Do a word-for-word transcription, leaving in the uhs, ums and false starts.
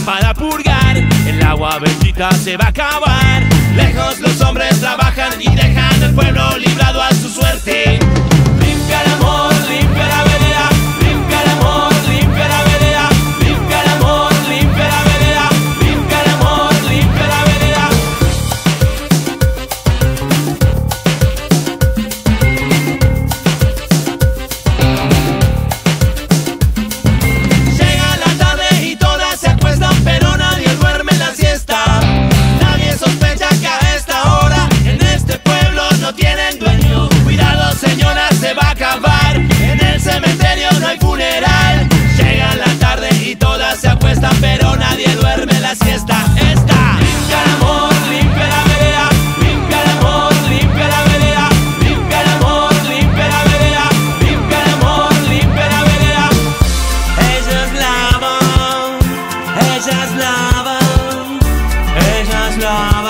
para purgar. El agua bendita se va a acabar. Lejos los hombres trabajan y dejan al pueblo librado a su suerte. Limpia el amor, limpia la vereda. Limpia el amor, limpia la vereda. Limpia el amor, limpia la vereda. Limpia el amor, limpia la vereda. Llega la tarde y todas se acuestan, pero nadie duerme la siesta. Nadie sospecha que a esta hora en este pueblo no tienen dueño. Cuidado, señora, se va a acabar. En el cementerio no hay funeral. Llega la tarde y todas se acuestan, pero nadie duerme la siesta. Esta. Limpia el amor, limpia la vereda. Limpia el amor, limpia la vereda. Limpia el amor, limpia la vereda. Limpia el amor, limpia la vereda. Ellas lavan, ellas lavan, ellas lavan.